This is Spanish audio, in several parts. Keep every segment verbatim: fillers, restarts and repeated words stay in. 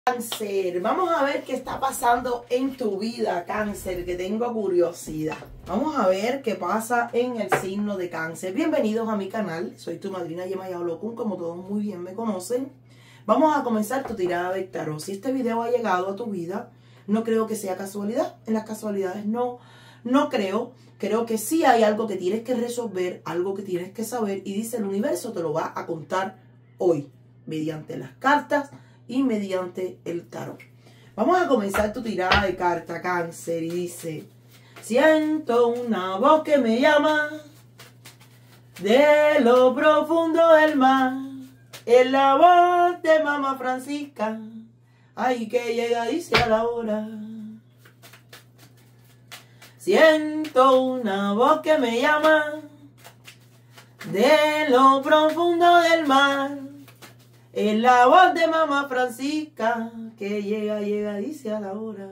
Cáncer, vamos a ver qué está pasando en tu vida, Cáncer, que tengo curiosidad. Vamos a ver qué pasa en el signo de Cáncer. Bienvenidos a mi canal, soy tu madrina Yemaya Olokun, como todos muy bien me conocen. Vamos a comenzar tu tirada de tarot. Si este video ha llegado a tu vida, no creo que sea casualidad. En las casualidades no, no creo. Creo que sí hay algo que tienes que resolver, algo que tienes que saber, y dice el universo te lo va a contar hoy, mediante las cartas y mediante el tarot. Vamos a comenzar tu tirada de carta, Cáncer, y dice: siento una voz que me llama de lo profundo del mar, es la voz de Mamá Francisca, ay, que llega, dice a la hora. Siento una voz que me llama de lo profundo del mar, es la voz de Mamá Francisca, que llega, llega, dice a la hora.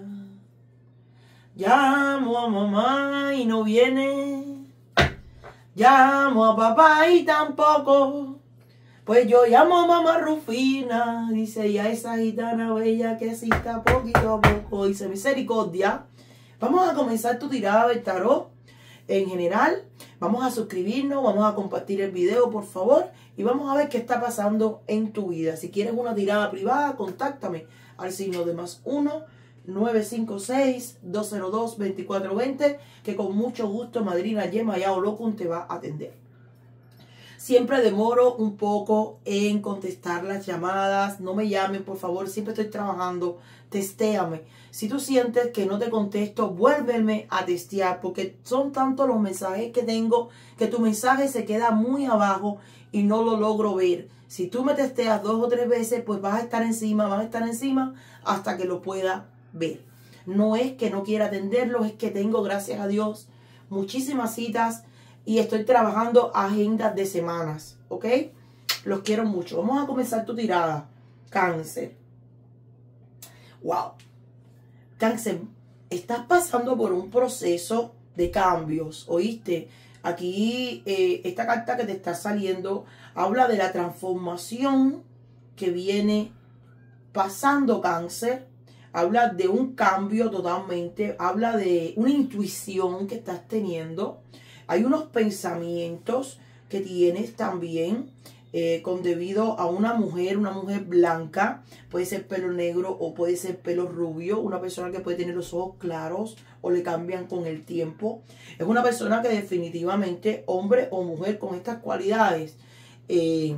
Llamo a mamá y no viene, llamo a papá y tampoco, pues yo llamo a mamá Rufina, dice, y a esa gitana bella que exista poquito a poco, dice, misericordia. Vamos a comenzar tu tirada del tarot en general. Vamos a suscribirnos, vamos a compartir el video, por favor, y vamos a ver qué está pasando en tu vida. Si quieres una tirada privada, contáctame al signo de más uno, nueve cinco seis, dos cero dos, dos cuatro dos cero, que con mucho gusto madrina Yemaya Olokun te va a atender. Siempre demoro un poco en contestar las llamadas. No me llamen, por favor. Siempre estoy trabajando. Testéame. Si tú sientes que no te contesto, vuélveme a testear. Porque son tantos los mensajes que tengo que tu mensaje se queda muy abajo y no lo logro ver. Si tú me testeas dos o tres veces, pues vas a estar encima, vas a estar encima hasta que lo pueda ver. No es que no quiera atenderlos, es que tengo, gracias a Dios, muchísimas citas. Y estoy trabajando agendas de semanas, ¿ok? Los quiero mucho. Vamos a comenzar tu tirada, Cáncer. Wow. Cáncer, estás pasando por un proceso de cambios, ¿oíste? Aquí, eh, esta carta que te está saliendo habla de la transformación que viene pasando, Cáncer. Habla de un cambio totalmente. Habla de una intuición que estás teniendo. Hay unos pensamientos que tienes también eh, con debido a una mujer, una mujer blanca. Puede ser pelo negro o puede ser pelo rubio. Una persona que puede tener los ojos claros o le cambian con el tiempo. Es una persona que definitivamente, hombre o mujer con estas cualidades, eh,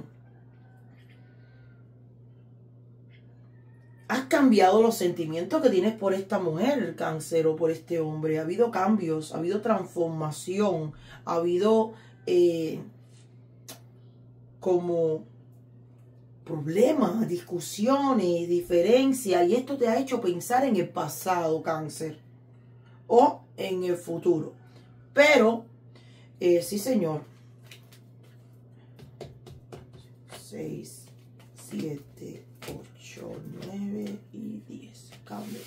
has cambiado los sentimientos que tienes por esta mujer, Cáncer, o por este hombre. Ha habido cambios, ha habido transformación, ha habido eh, como problemas, discusiones, diferencias. Y esto te ha hecho pensar en el pasado, Cáncer, o en el futuro. Pero, eh, sí, señor. seis, siete, ocho, nueve y diez. Cambio.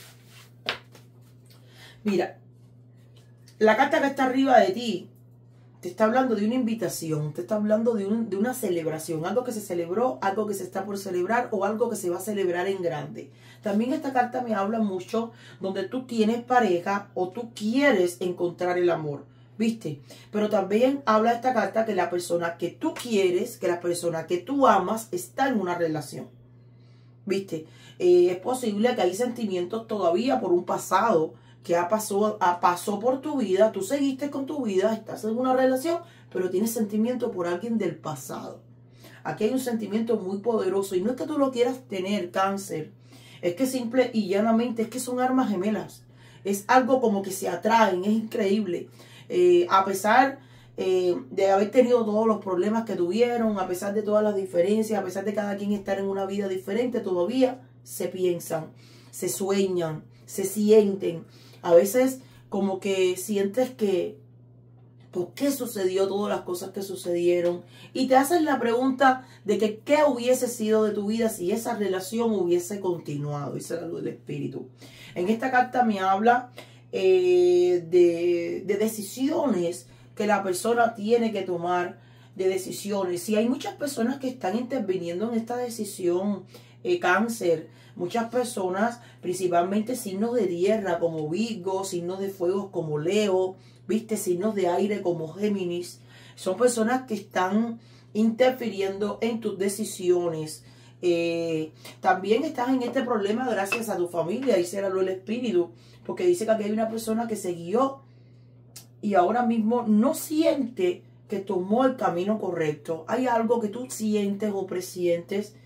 Mira, la carta que está arriba de ti te está hablando de una invitación, te está hablando de, un, de una celebración, algo que se celebró, algo que se está por celebrar o algo que se va a celebrar en grande. También esta carta me habla mucho donde tú tienes pareja o tú quieres encontrar el amor, ¿viste? Pero también habla esta carta que la persona que tú quieres, que la persona que tú amas está en una relación, ¿viste? Eh, es posible que hay sentimientos todavía por un pasado que ha pasó, ha pasó por tu vida. Tú seguiste con tu vida, estás en una relación, pero tienes sentimiento por alguien del pasado. Aquí hay un sentimiento muy poderoso y no es que tú lo quieras tener, Cáncer. Es que simple y llanamente es que son armas gemelas. Es algo como que se atraen, es increíble. Eh, a pesar eh, de haber tenido todos los problemas que tuvieron, a pesar de todas las diferencias, a pesar de cada quien estar en una vida diferente, todavía se piensan, se sueñan, se sienten. A veces como que sientes que ¿por qué sucedió todas las cosas que sucedieron? Y te haces la pregunta de que qué hubiese sido de tu vida si esa relación hubiese continuado. Esa es la luz del espíritu. En esta carta me habla eh, de, de decisiones que la persona tiene que tomar, de decisiones. Y hay muchas personas que están interviniendo en esta decisión, eh, Cáncer. Muchas personas, principalmente signos de tierra como Virgo, signos de fuego como Leo, viste, signos de aire como Géminis, son personas que están interfiriendo en tus decisiones. Eh, también estás en este problema gracias a tu familia, dice el espíritu, porque dice que aquí hay una persona que se guió y ahora mismo no siente que tomó el camino correcto. Hay algo que tú sientes o presientes,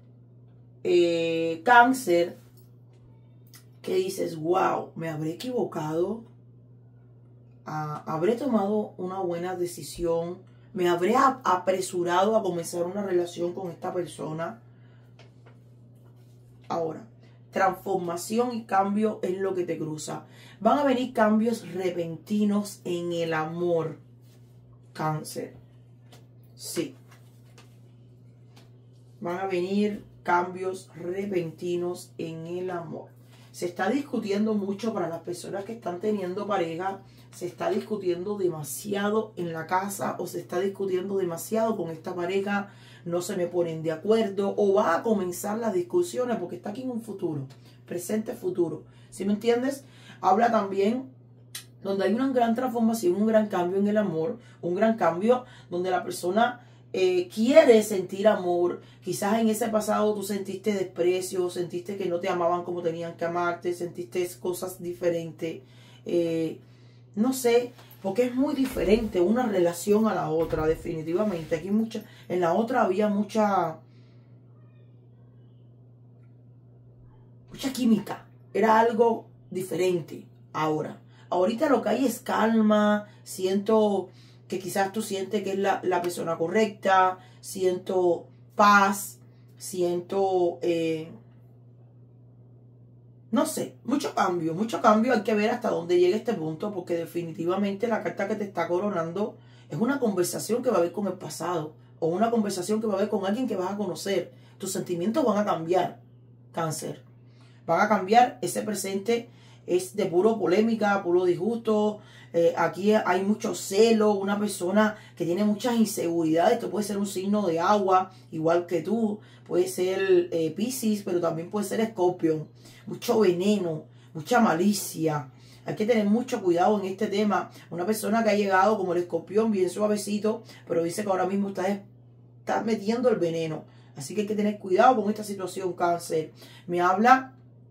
eh, Cáncer, que dices, wow, me habré equivocado, ah, habré tomado una buena decisión, me habré apresurado a comenzar una relación con esta persona. Ahora, transformación y cambio es lo que te cruza. Van a venir cambios repentinos en el amor, Cáncer. Sí. Van a venir cambios repentinos en el amor. Se está discutiendo mucho para las personas que están teniendo pareja. Se está discutiendo demasiado en la casa o se está discutiendo demasiado con esta pareja. No se me ponen de acuerdo o va a comenzar las discusiones porque está aquí en un futuro, presente, futuro. ¿Sí me entiendes? Habla también donde hay una gran transformación, un gran cambio en el amor, un gran cambio donde la persona eh, quiere sentir amor. Quizás en ese pasado tú sentiste desprecio, sentiste que no te amaban como tenían que amarte, sentiste cosas diferentes. Eh, no sé, porque es muy diferente una relación a la otra, definitivamente. Aquí mucha, en la otra había mucha, mucha química. Era algo diferente ahora. Ahorita lo que hay es calma, siento que quizás tú sientes que es la, la persona correcta, siento paz, siento, eh, no sé, mucho cambio, mucho cambio. Hay que ver hasta dónde llega este punto, porque definitivamente la carta que te está coronando es una conversación que va a haber con el pasado, o una conversación que va a haber con alguien que vas a conocer. Tus sentimientos van a cambiar, Cáncer. Van a cambiar. Ese presente es de puro polémica, puro disgusto. Eh, aquí hay mucho celo, una persona que tiene muchas inseguridades. Esto puede ser un signo de agua, igual que tú. Puede ser eh, Piscis, pero también puede ser Escorpión. Mucho veneno, mucha malicia. Hay que tener mucho cuidado en este tema. Una persona que ha llegado como el Escorpión, bien suavecito, pero dice que ahora mismo está, está metiendo el veneno. Así que hay que tener cuidado con esta situación, Cáncer. Me habla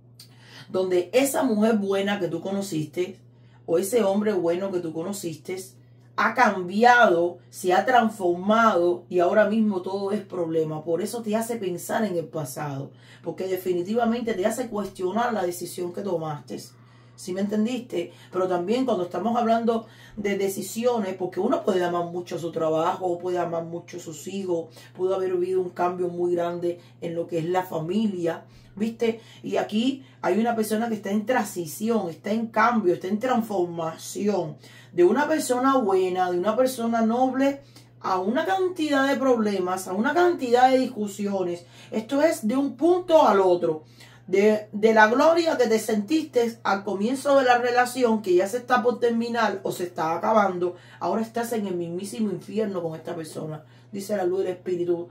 donde esa mujer buena que tú conociste o ese hombre bueno que tú conociste ha cambiado, se ha transformado y ahora mismo todo es problema. Por eso te hace pensar en el pasado, porque definitivamente te hace cuestionar la decisión que tomaste. ¿Sí me entendiste? Pero también cuando estamos hablando de decisiones, porque uno puede amar mucho su trabajo, puede amar mucho a sus hijos, pudo haber habido un cambio muy grande en lo que es la familia, ¿viste? Y aquí hay una persona que está en transición, está en cambio, está en transformación. De una persona buena, de una persona noble, a una cantidad de problemas, a una cantidad de discusiones. Esto es de un punto al otro. De, de la gloria que te sentiste al comienzo de la relación, que ya se está por terminar o se está acabando, ahora estás en el mismísimo infierno con esta persona, dice la luz del espíritu,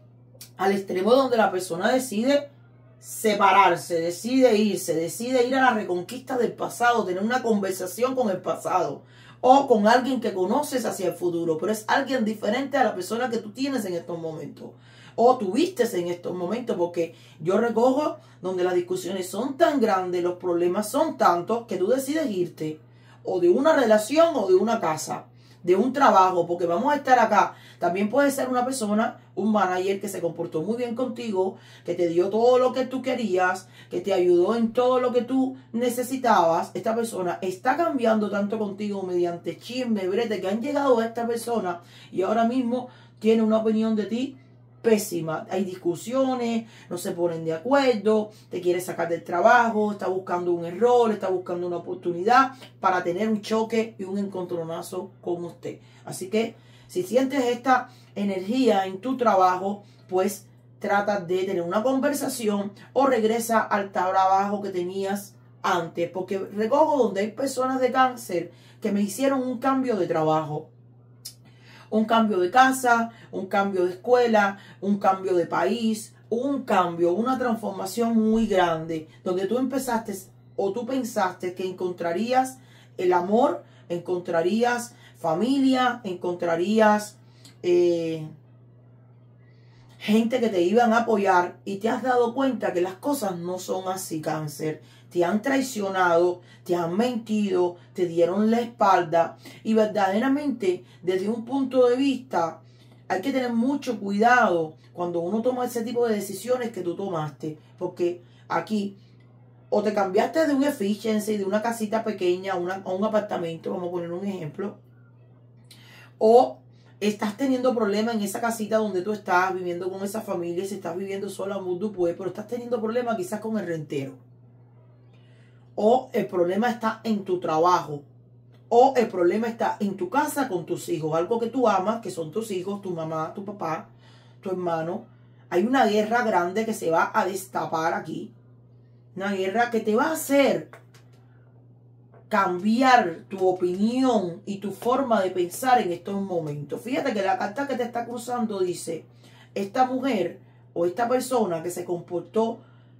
al extremo donde la persona decide separarse, decide irse, decide ir a la reconquista del pasado, tener una conversación con el pasado o con alguien que conoces hacia el futuro, pero es alguien diferente a la persona que tú tienes en estos momentos o tuviste en estos momentos, porque yo recojo donde las discusiones son tan grandes, los problemas son tantos, que tú decides irte o de una relación o de una casa, de un trabajo, porque vamos a estar acá. También puede ser una persona, un manager que se comportó muy bien contigo, que te dio todo lo que tú querías, que te ayudó en todo lo que tú necesitabas. Esta persona está cambiando tanto contigo mediante chisme, brete, que han llegado a esta persona y ahora mismo tiene una opinión de ti pésima. Hay discusiones, no se ponen de acuerdo, te quiere sacar del trabajo, está buscando un error, está buscando una oportunidad para tener un choque y un encontronazo con usted. Así que si sientes esta energía en tu trabajo, pues trata de tener una conversación o regresa al trabajo que tenías antes, porque recojo donde hay personas de Cáncer que me hicieron un cambio de trabajo, un cambio de casa, un cambio de escuela, un cambio de país, un cambio, una transformación muy grande, donde tú empezaste o tú pensaste que encontrarías el amor, encontrarías familia, encontrarías eh, gente que te iban a apoyar, y te has dado cuenta que las cosas no son así, Cáncer. Te han traicionado, te han mentido, te dieron la espalda, y verdaderamente desde un punto de vista hay que tener mucho cuidado cuando uno toma ese tipo de decisiones que tú tomaste, porque aquí o te cambiaste de un efficiency, de una casita pequeña a, una, a un apartamento, vamos a poner un ejemplo, o estás teniendo problemas en esa casita donde tú estás viviendo con esa familia, si estás viviendo sola, mundo pues, pero estás teniendo problemas quizás con el rentero, o el problema está en tu trabajo, o el problema está en tu casa con tus hijos, algo que tú amas, que son tus hijos, tu mamá, tu papá, tu hermano. Hay una guerra grande que se va a destapar aquí, una guerra que te va a hacer cambiar tu opinión y tu forma de pensar en estos momentos. Fíjate que la carta que te está cruzando dice, esta mujer o esta persona que se comportó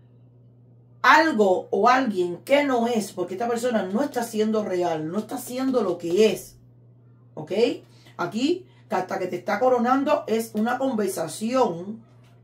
algo o alguien que no es, porque esta persona no está siendo real, no está siendo lo que es, ¿ok? Aquí, carta que te está coronando es una conversación,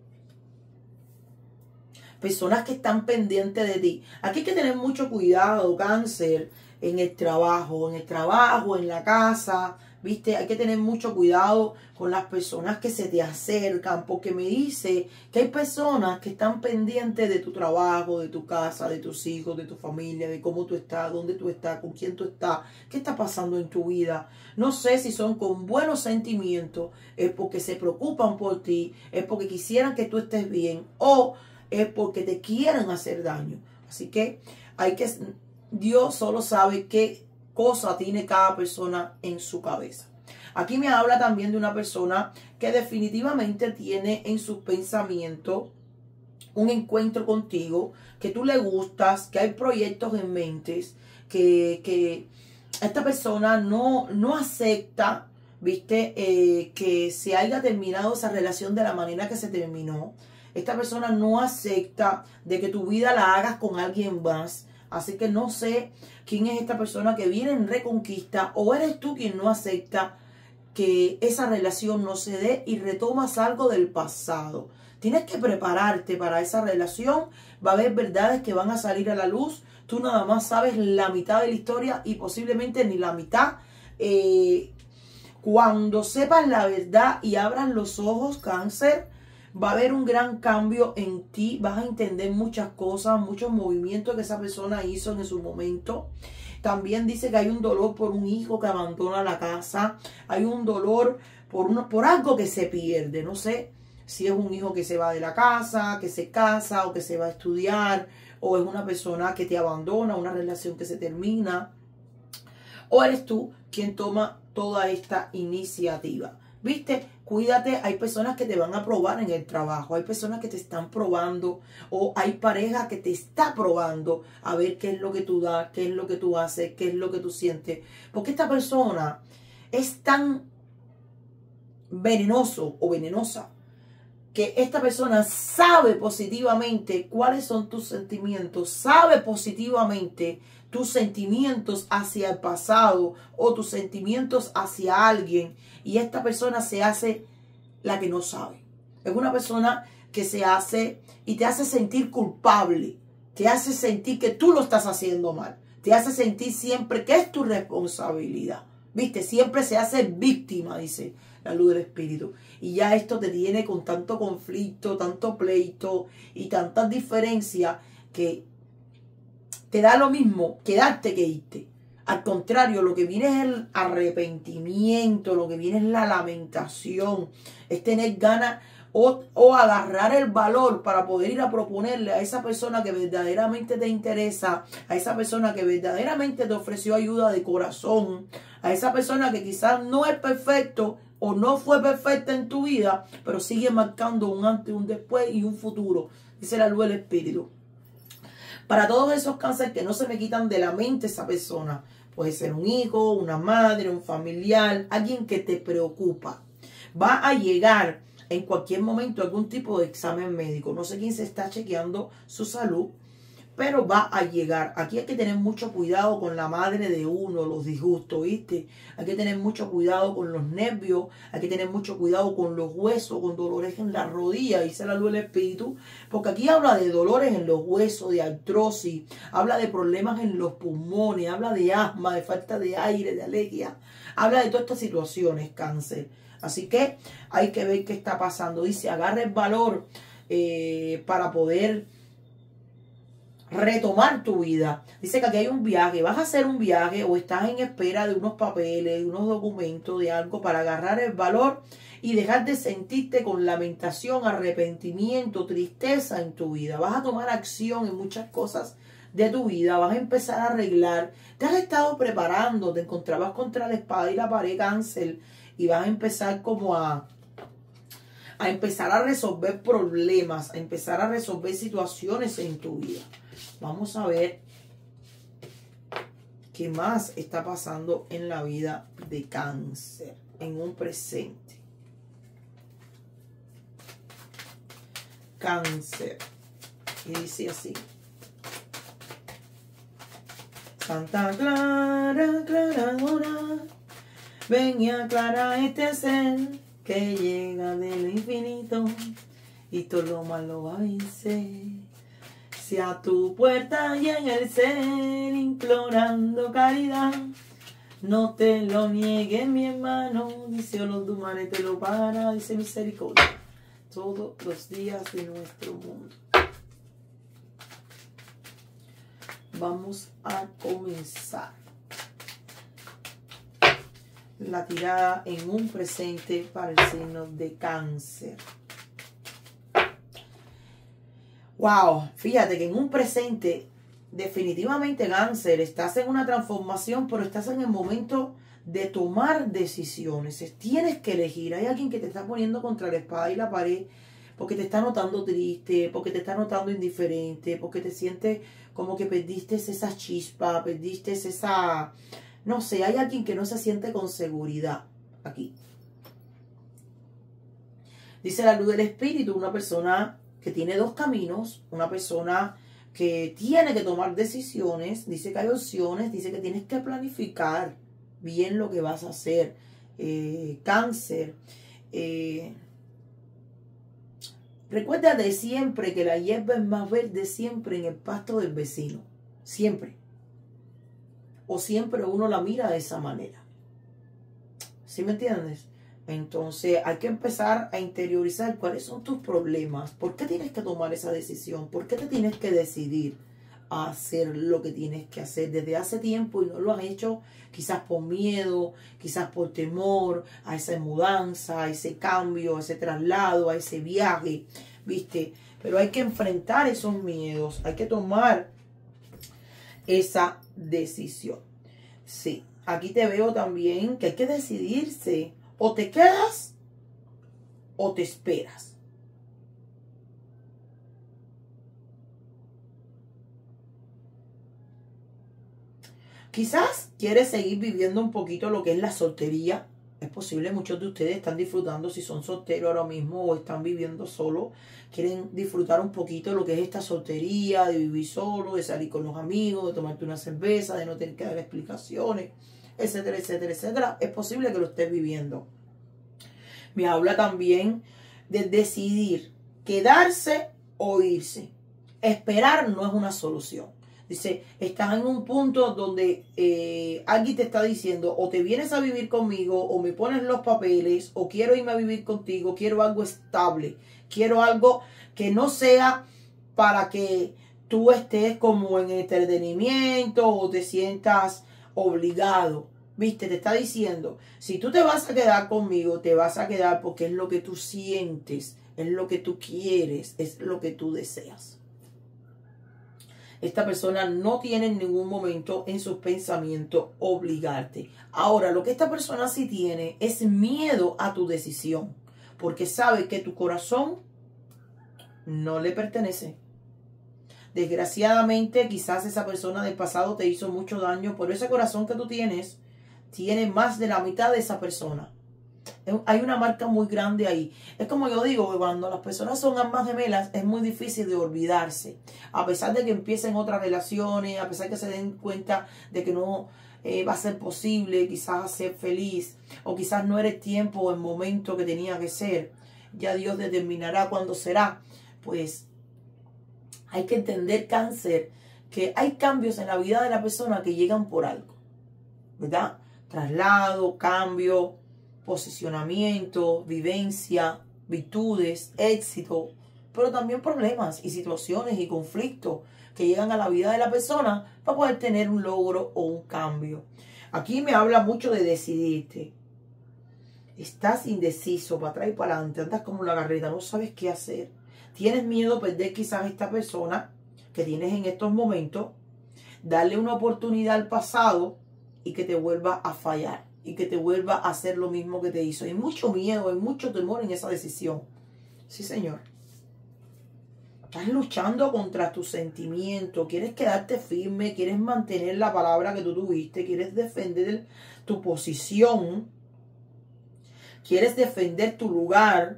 personas que están pendientes de ti. Aquí hay que tener mucho cuidado, Cáncer, en el trabajo, en el trabajo, en la casa, ¿viste? Hay que tener mucho cuidado con las personas que se te acercan, porque me dice que hay personas que están pendientes de tu trabajo, de tu casa, de tus hijos, de tu familia, de cómo tú estás, dónde tú estás, con quién tú estás, qué está pasando en tu vida. No sé si son con buenos sentimientos, es porque se preocupan por ti, es porque quisieran que tú estés bien, o es porque te quieren hacer daño. Así que hay que, Dios solo sabe qué cosa tiene cada persona en su cabeza. Aquí me habla también de una persona que definitivamente tiene en sus pensamientos un encuentro contigo, que tú le gustas, que hay proyectos en mente, que, que esta persona no, no acepta, viste, eh, que se haya terminado esa relación de la manera que se terminó. Esta persona no acepta de que tu vida la hagas con alguien más. Así que no sé quién es esta persona que viene en reconquista, o eres tú quien no acepta que esa relación no se dé y retomas algo del pasado. Tienes que prepararte para esa relación. Va a haber verdades que van a salir a la luz. Tú nada más sabes la mitad de la historia y posiblemente ni la mitad. Eh, cuando sepas la verdad y abras los ojos, Cáncer, va a haber un gran cambio en ti, vas a entender muchas cosas, muchos movimientos que esa persona hizo en su momento. También dice que hay un dolor por un hijo que abandona la casa, hay un dolor por, uno, por algo que se pierde, no sé si es un hijo que se va de la casa, que se casa o que se va a estudiar, o es una persona que te abandona, una relación que se termina, o eres tú quien toma toda esta iniciativa. ¿Viste? Cuídate, hay personas que te van a probar en el trabajo, hay personas que te están probando, o hay pareja que te está probando a ver qué es lo que tú das, qué es lo que tú haces, qué es lo que tú sientes. Porque esta persona es tan venenoso o venenosa que esta persona sabe positivamente cuáles son tus sentimientos, sabe positivamente tus sentimientos hacia el pasado o tus sentimientos hacia alguien, y esta persona se hace la que no sabe. Es una persona que se hace y te hace sentir culpable, te hace sentir que tú lo estás haciendo mal, te hace sentir siempre que es tu responsabilidad. ¿Viste? Siempre se hace víctima, dice la luz del espíritu. Y ya esto te tiene con tanto conflicto, tanto pleito y tantas diferencias que te da lo mismo quedarte que irte. Al contrario, lo que viene es el arrepentimiento, lo que viene es la lamentación, es tener ganas o, o agarrar el valor para poder ir a proponerle a esa persona que verdaderamente te interesa, a esa persona que verdaderamente te ofreció ayuda de corazón, a esa persona que quizás no es perfecto o no fue perfecta en tu vida, pero sigue marcando un antes, un después y un futuro, dice la luz del espíritu. Para todos esos cánceres que no se me quitan de la mente esa persona, puede ser un hijo, una madre, un familiar, alguien que te preocupa. Va a llegar en cualquier momento algún tipo de examen médico. No sé quién se está chequeando su salud, pero va a llegar. Aquí hay que tener mucho cuidado con la madre de uno, los disgustos, ¿viste? Hay que tener mucho cuidado con los nervios, hay que tener mucho cuidado con los huesos, con dolores en la rodilla, dice la luz del espíritu, porque aquí habla de dolores en los huesos, de artrosis, habla de problemas en los pulmones, habla de asma, de falta de aire, de alergia, habla de todas estas situaciones, cáncer. Así que hay que ver qué está pasando. Dice, agarra el valor eh, para poder retomar tu vida. Dice que aquí hay un viaje, vas a hacer un viaje o estás en espera de unos papeles, de unos documentos, de algo para agarrar el valor y dejar de sentirte con lamentación, arrepentimiento, tristeza en tu vida. Vas a tomar acción en muchas cosas de tu vida, vas a empezar a arreglar. Te has estado preparando, te encontrabas contra la espada y la pared, cáncer, y vas a empezar como a a empezar a resolver problemas, a empezar a resolver situaciones en tu vida. Vamos a ver qué más está pasando en la vida de cáncer, en un presente. Cáncer. Y dice así. Santa Clara, aclaradora, ven y aclara este ser que llega del infinito y todo lo malo va a vencer. Si a tu puerta llega el ser implorando caridad, no te lo niegues, mi hermano, dice Olodumare te lo para, dice misericordia, todos los días de nuestro mundo. Vamos a comenzar la tirada en un presente para el signo de cáncer. Wow, fíjate que en un presente, definitivamente cáncer, estás en una transformación, pero estás en el momento de tomar decisiones. Tienes que elegir. Hay alguien que te está poniendo contra la espada y la pared porque te está notando triste, porque te está notando indiferente, porque te sientes como que perdiste esa chispa, perdiste esa... No sé, hay alguien que no se siente con seguridad aquí. Dice la luz del espíritu, una persona que tiene dos caminos, una persona que tiene que tomar decisiones, dice que hay opciones, dice que tienes que planificar bien lo que vas a hacer. Eh, cáncer. Eh, recuerda de siempre que la hierba es más verde siempre en el pasto del vecino. Siempre. O siempre uno la mira de esa manera. ¿Sí me entiendes? Entonces hay que empezar a interiorizar cuáles son tus problemas. ¿Por qué tienes que tomar esa decisión? ¿Por qué te tienes que decidir a hacer lo que tienes que hacer desde hace tiempo y no lo has hecho? Quizás por miedo, quizás por temor a esa mudanza, a ese cambio, a ese traslado, a ese viaje, ¿viste? Pero hay que enfrentar esos miedos, hay que tomar esa decisión. Sí, aquí te veo también que hay que decidirse. O te quedas o te esperas. Quizás quieres seguir viviendo un poquito lo que es la soltería. Es posible, muchos de ustedes están disfrutando, si son solteros ahora mismo o están viviendo solo, quieren disfrutar un poquito lo que es esta soltería, de vivir solo, de salir con los amigos, de tomarte una cerveza, de no tener que dar explicaciones, etcétera, etcétera, etcétera. Es posible que lo estés viviendo. Me habla también de decidir quedarse o irse. Esperar no es una solución. Dice, estás en un punto donde eh, alguien te está diciendo o te vienes a vivir conmigo o me pones los papeles o quiero irme a vivir contigo, quiero algo estable, quiero algo que no sea para que tú estés como en entretenimiento o te sientas obligado. Viste, te está diciendo, si tú te vas a quedar conmigo, te vas a quedar porque es lo que tú sientes, es lo que tú quieres, es lo que tú deseas. Esta persona no tiene en ningún momento en sus pensamientos obligarte. Ahora, lo que esta persona sí tiene es miedo a tu decisión, porque sabe que tu corazón no le pertenece. Desgraciadamente, quizás esa persona del pasado te hizo mucho daño, pero ese corazón que tú tienes tiene más de la mitad de esa persona. Hay una marca muy grande ahí. Es como yo digo, que cuando las personas son ambas gemelas es muy difícil de olvidarse. A pesar de que empiecen otras relaciones, a pesar de que se den cuenta de que no eh, va a ser posible quizás ser feliz, o quizás no era el tiempo o el momento que tenía que ser. Ya Dios determinará cuándo será. Pues hay que entender, Cáncer, que hay cambios en la vida de la persona que llegan por algo, ¿verdad? Traslado, cambio, posicionamiento, vivencia, virtudes, éxito, pero también problemas y situaciones y conflictos que llegan a la vida de la persona para poder tener un logro o un cambio. Aquí me habla mucho de decidirte. Estás indeciso, para atrás y para adelante, andas como una garreta, no sabes qué hacer. Tienes miedo de perder quizás a esta persona que tienes en estos momentos, darle una oportunidad al pasado y que te vuelva a fallar y que te vuelva a hacer lo mismo que te hizo. Hay mucho miedo, hay mucho temor en esa decisión. Sí, señor. Estás luchando contra tus sentimientos, quieres quedarte firme, quieres mantener la palabra que tú tuviste, quieres defender tu posición, quieres defender tu lugar.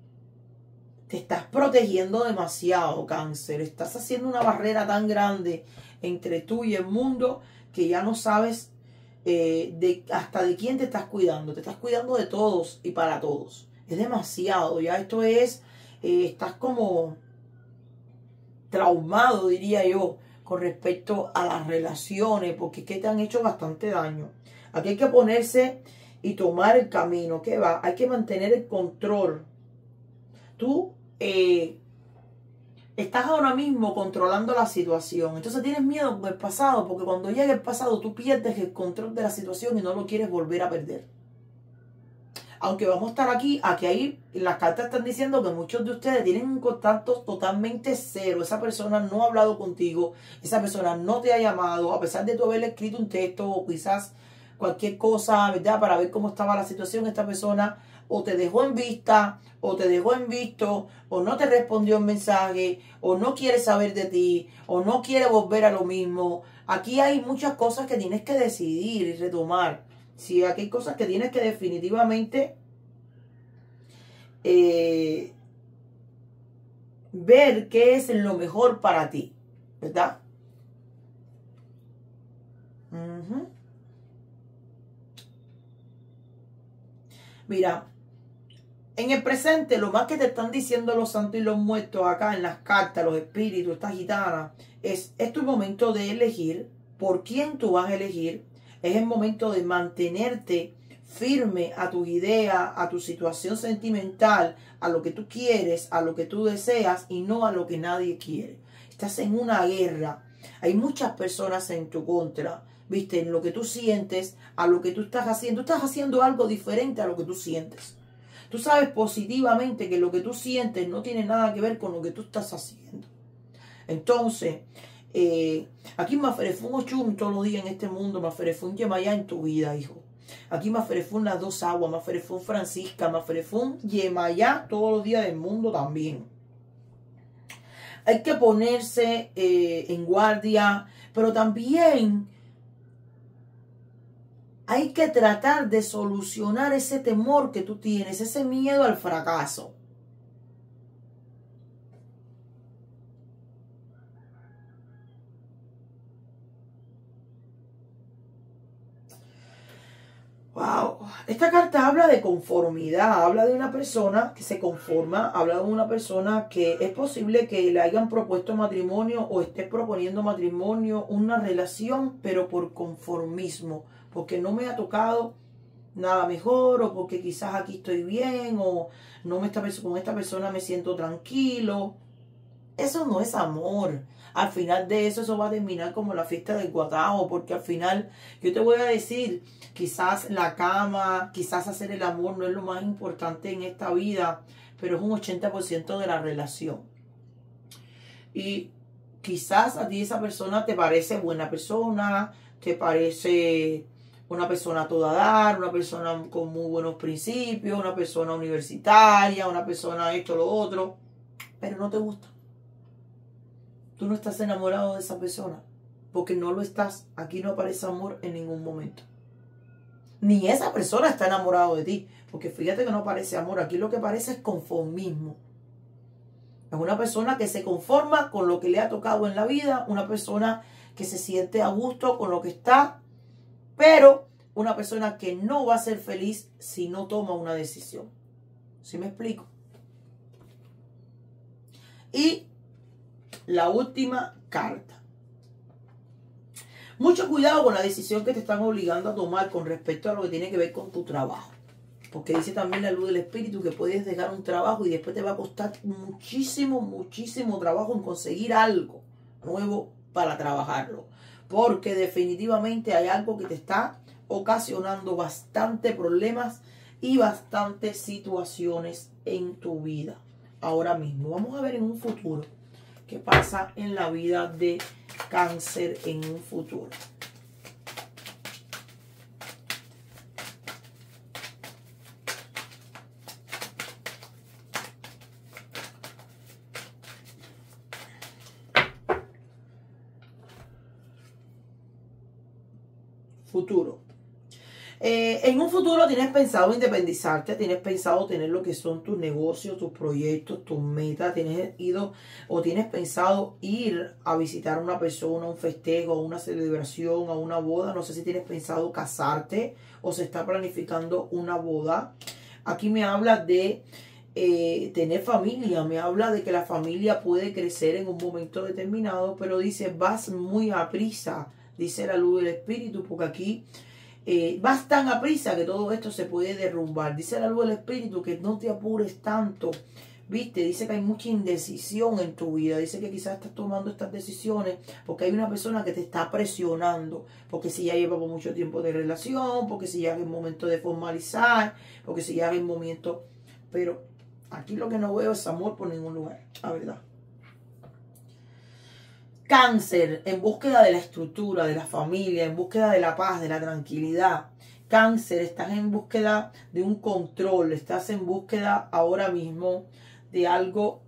Te estás protegiendo demasiado, Cáncer. Estás haciendo una barrera tan grande entre tú y el mundo que ya no sabes eh, de, hasta de quién te estás cuidando. Te estás cuidando de todos y para todos. Es demasiado. Ya esto es, eh, estás como traumado, diría yo, con respecto a las relaciones, porque es que te han hecho bastante daño. Aquí hay que ponerse y tomar el camino. ¿Qué va? Hay que mantener el control. Tú eh, estás ahora mismo controlando la situación. Entonces tienes miedo con el pasado, porque cuando llegue el pasado tú pierdes el control de la situación y no lo quieres volver a perder. Aunque vamos a estar aquí, aquí ahí las cartas están diciendo que muchos de ustedes tienen un contacto totalmente cero. Esa persona no ha hablado contigo, esa persona no te ha llamado, a pesar de tú haberle escrito un texto o quizás cualquier cosa, ¿verdad? Para ver cómo estaba la situación, esta persona o te dejó en vista, o te dejó en visto, o no te respondió el mensaje, o no quiere saber de ti, o no quiere volver a lo mismo. Aquí hay muchas cosas que tienes que decidir y retomar. Sí, aquí hay cosas que tienes que definitivamente eh, ver qué es lo mejor para ti, ¿verdad? Uh-huh. Mira, en el presente, lo más que te están diciendo los santos y los muertos acá en las cartas, los espíritus, esta gitana, es, es tu momento de elegir por quién tú vas a elegir. Es el momento de mantenerte firme a tus ideas, a tu situación sentimental, a lo que tú quieres, a lo que tú deseas y no a lo que nadie quiere. Estás en una guerra. Hay muchas personas en tu contra. ¿Viste? En lo que tú sientes, a lo que tú estás haciendo. Tú estás haciendo algo diferente a lo que tú sientes. Tú sabes positivamente que lo que tú sientes no tiene nada que ver con lo que tú estás haciendo. Entonces, eh, aquí Maferefún Ochum todos los días en este mundo, Maferefún Yemayá en tu vida, hijo. Aquí Maferefún las dos aguas, Maferefún Francisca, Maferefún Yemayá todos los días del mundo también. Hay que ponerse eh, en guardia, pero también hay que tratar de solucionar ese temor que tú tienes, ese miedo al fracaso. Wow, esta carta habla de conformidad, habla de una persona que se conforma, habla de una persona que es posible que le hayan propuesto matrimonio o esté proponiendo matrimonio, una relación, pero por conformismo, porque no me ha tocado nada mejor, o porque quizás aquí estoy bien, o no me está, con esta persona me siento tranquilo. Eso no es amor. Al final de eso, eso va a terminar como la fiesta del guatao, porque al final, yo te voy a decir, quizás la cama, quizás hacer el amor no es lo más importante en esta vida, pero es un ochenta por ciento de la relación. Y quizás a ti esa persona te parece buena persona, te parece una persona a toda dar, una persona con muy buenos principios, una persona universitaria, una persona esto, lo otro, pero no te gusta. Tú no estás enamorado de esa persona, porque no lo estás. Aquí no aparece amor en ningún momento. ni esa persona está enamorado de ti. Porque fíjate que no parece amor. Aquí lo que parece es conformismo. Es una persona que se conforma con lo que le ha tocado en la vida. Una persona que se siente a gusto con lo que está. Pero una persona que no va a ser feliz si no toma una decisión. ¿Sí me explico? Y la última carta. Mucho cuidado con la decisión que te están obligando a tomar con respecto a lo que tiene que ver con tu trabajo. Porque dice también la luz del espíritu que puedes dejar un trabajo y después te va a costar muchísimo, muchísimo trabajo en conseguir algo nuevo para trabajarlo. Porque definitivamente hay algo que te está ocasionando bastante problemas y bastantes situaciones en tu vida ahora mismo. Vamos a ver en un futuro qué pasa en la vida de Cáncer en un futuro. Futuro. Eh, en un futuro tienes pensado independizarte, tienes pensado tener lo que son tus negocios, tus proyectos, tus metas, tienes ido o tienes pensado ir a visitar a una persona, un festejo, a una celebración, a una boda. No sé si tienes pensado casarte o se está planificando una boda. Aquí me habla de eh, tener familia, me habla de que la familia puede crecer en un momento determinado, pero dice vas muy a prisa, dice la luz del espíritu, porque aquí Eh, vas tan a prisa que todo esto se puede derrumbar. Dice la luz del espíritu que no te apures tanto. Viste, dice que hay mucha indecisión en tu vida. Dice que quizás estás tomando estas decisiones porque hay una persona que te está presionando. Porque si ya llevamos mucho tiempo de relación, porque si ya es el momento de formalizar, porque si ya es el momento. Pero aquí lo que no veo es amor por ningún lugar, la verdad. Cáncer, en búsqueda de la estructura, de la familia, en búsqueda de la paz, de la tranquilidad. Cáncer, estás en búsqueda de un control, estás en búsqueda ahora mismo de algo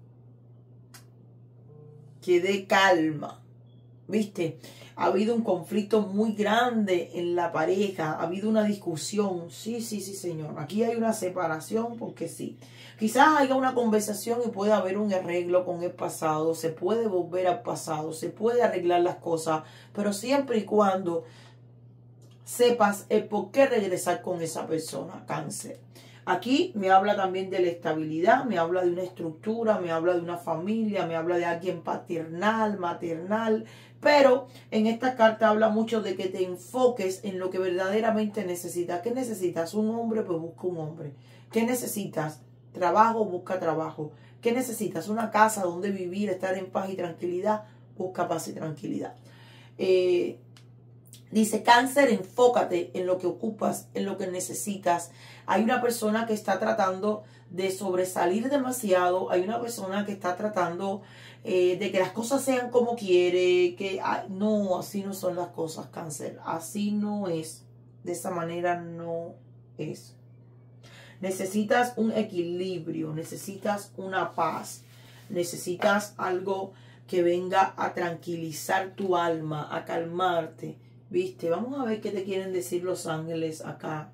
que dé calma. ¿Viste? Ha habido un conflicto muy grande en la pareja, ha habido una discusión. Sí, sí, sí, señor. Aquí hay una separación porque sí. Quizás haya una conversación y pueda haber un arreglo con el pasado, se puede volver al pasado, se puede arreglar las cosas, pero siempre y cuando sepas el por qué regresar con esa persona, Cáncer. Aquí me habla también de la estabilidad, me habla de una estructura, me habla de una familia, me habla de alguien paternal, maternal, pero en esta carta habla mucho de que te enfoques en lo que verdaderamente necesitas. ¿Qué necesitas? Un hombre, pues busca un hombre. ¿Qué necesitas? Trabajo, busca trabajo. ¿Qué necesitas? Una casa donde vivir, estar en paz y tranquilidad, busca paz y tranquilidad. Eh, dice Cáncer, enfócate en lo que ocupas, en lo que necesitas. Hay una persona que está tratando de sobresalir demasiado. Hay una persona que está tratando eh, de que las cosas sean como quiere. Que ay, no, así no son las cosas, Cáncer. Así no es. De esa manera no es. Necesitas un equilibrio, necesitas una paz, necesitas algo que venga a tranquilizar tu alma, a calmarte. ¿Viste? Vamos a ver qué te quieren decir los ángeles acá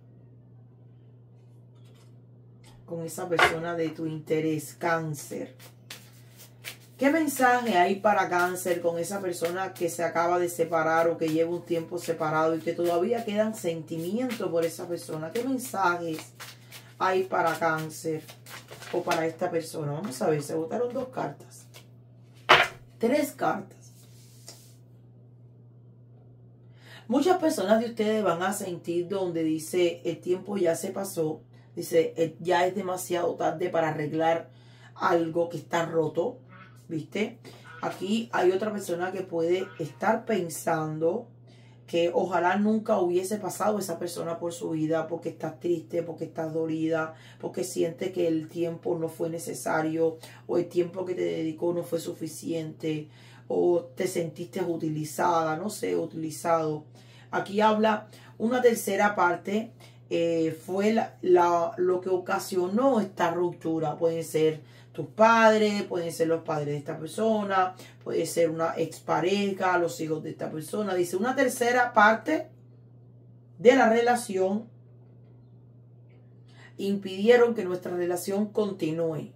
con esa persona de tu interés, Cáncer. ¿Qué mensaje hay para Cáncer con esa persona que se acaba de separar o que lleva un tiempo separado y que todavía quedan sentimientos por esa persona? ¿Qué mensajes hay para Cáncer o para esta persona? Vamos a ver, se botaron dos cartas. Tres cartas. Muchas personas de ustedes van a sentir donde dice el tiempo ya se pasó. Dice ya es demasiado tarde para arreglar algo que está roto. ¿Viste? Aquí hay otra persona que puede estar pensando que ojalá nunca hubiese pasado esa persona por su vida porque estás triste, porque estás dolida, porque sientes que el tiempo no fue necesario o el tiempo que te dedicó no fue suficiente o te sentiste utilizada, no sé, utilizado. Aquí habla una tercera parte, eh, fue la, la, lo que ocasionó esta ruptura. Pueden ser tus padres, pueden ser los padres de esta persona, puede ser una expareja, los hijos de esta persona. Dice una tercera parte de la relación impidieron que nuestra relación continúe.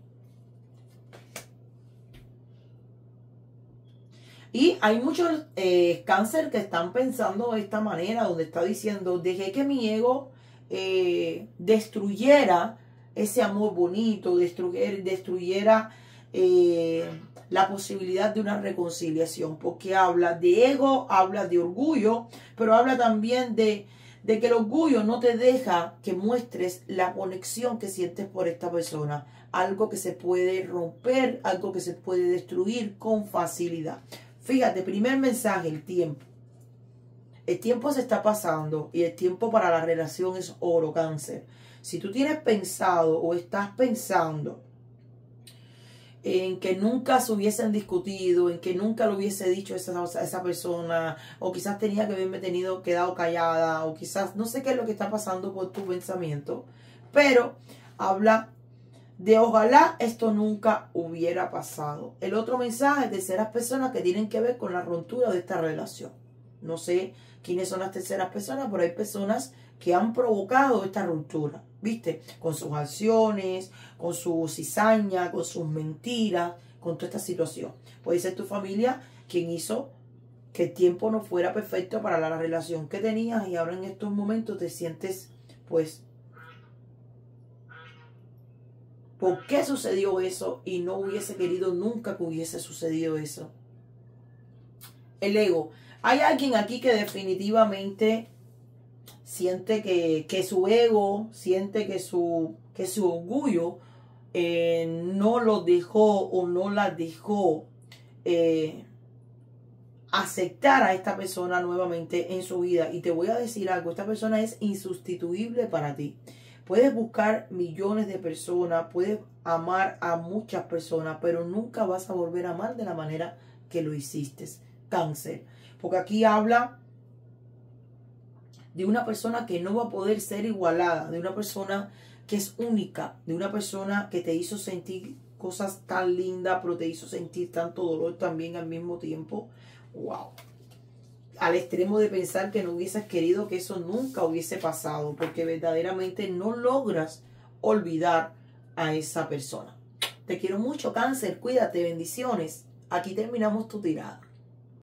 Y hay muchos eh, cáncer que están pensando de esta manera, donde está diciendo, dejé que mi ego eh, destruyera ese amor bonito, destruyera, destruyera eh, la posibilidad de una reconciliación, porque habla de ego, habla de orgullo, pero habla también de, de que el orgullo no te deja que muestres la conexión que sientes por esta persona, algo que se puede romper, algo que se puede destruir con facilidad. Fíjate, primer mensaje, el tiempo. El tiempo se está pasando y el tiempo para la relación es oro, Cáncer. Si tú tienes pensado o estás pensando en que nunca se hubiesen discutido, en que nunca lo hubiese dicho esa, esa persona, o quizás tenía que haberme tenido quedado callada, o quizás no sé qué es lo que está pasando por tu pensamiento, pero habla de ojalá esto nunca hubiera pasado. El otro mensaje es terceras personas que tienen que ver con la ruptura de esta relación. No sé quiénes son las terceras personas, pero hay personas que han provocado esta ruptura, ¿viste? Con sus acciones, con su cizaña, con sus mentiras, con toda esta situación. Puede ser tu familia quien hizo que el tiempo no fuera perfecto para la relación que tenías y ahora en estos momentos te sientes, pues, ¿por qué sucedió eso? Y no hubiese querido nunca que hubiese sucedido eso. El ego. Hay alguien aquí que definitivamente siente que, que su ego, siente que su, que su orgullo eh, no lo dejó o no la dejó eh, aceptar a esta persona nuevamente en su vida. Y te voy a decir algo, esta persona es insustituible para ti. Puedes buscar millones de personas, puedes amar a muchas personas, pero nunca vas a volver a amar de la manera que lo hiciste, Cáncer. Porque aquí habla de una persona que no va a poder ser igualada, de una persona que es única, de una persona que te hizo sentir cosas tan lindas, pero te hizo sentir tanto dolor también al mismo tiempo. ¡Wow! Al extremo de pensar que no hubieses querido que eso nunca hubiese pasado, porque verdaderamente no logras olvidar a esa persona. Te quiero mucho, Cáncer, cuídate, bendiciones. Aquí terminamos tu tirada.